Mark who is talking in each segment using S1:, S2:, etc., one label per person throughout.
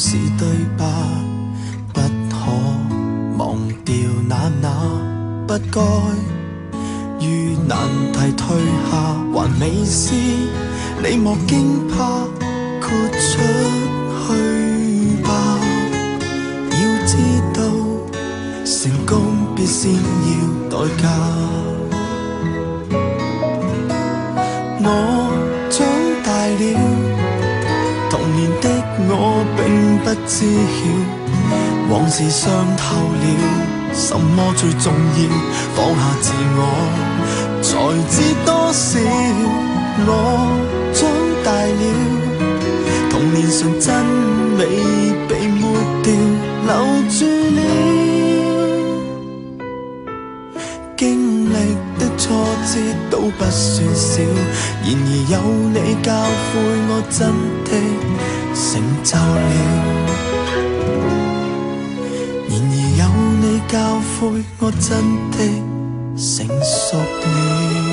S1: 是對吧？不可忘掉那不該，於難題退下還未試，你莫驚怕，豁出去吧。要知道成功必先要代價。我長大了，童年的我並不知曉，往事傷透了，什麼最重要？放下自我，才知多少。我長大了，童年純真美被抹掉，留住了。經歷的挫折都不算少，然而有你教誨我真的成就了。然而有你教誨我真的成熟了。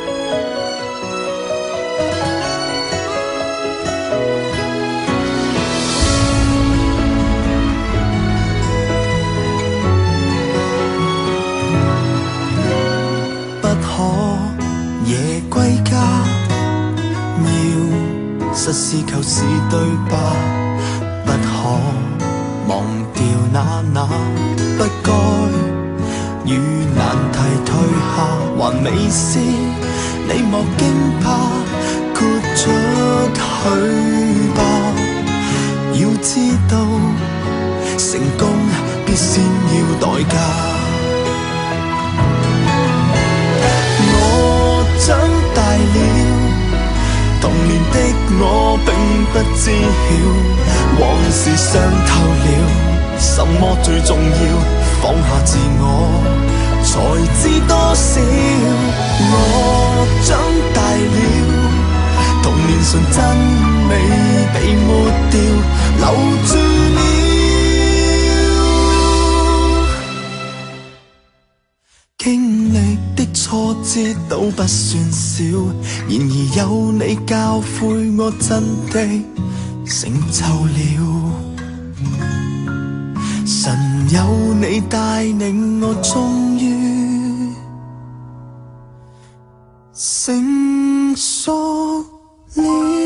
S1: 夜歸家，要實事求是對吧？不可忘掉那不該，與難題退下還未試，你莫驚怕，豁出去吧。要知道成功必先要代價。長大了，童年的我並不知曉，往事傷透了，什麼最重要？放下自我，才知多少。我長大了，童年純真美被抹掉，留住了。經歷的挫折都不算少，然而有你教誨我真的成就了。神有你帶領我，終於成熟了。